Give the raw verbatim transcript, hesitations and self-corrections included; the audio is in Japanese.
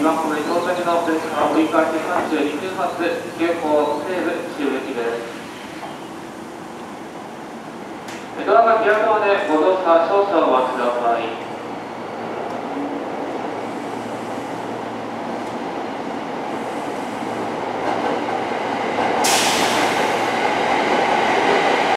番込み到着の列車折り返しさんじゅうにきゅう発、急行西武終撃です。ドアが開くまでご乗車少々お待ちください。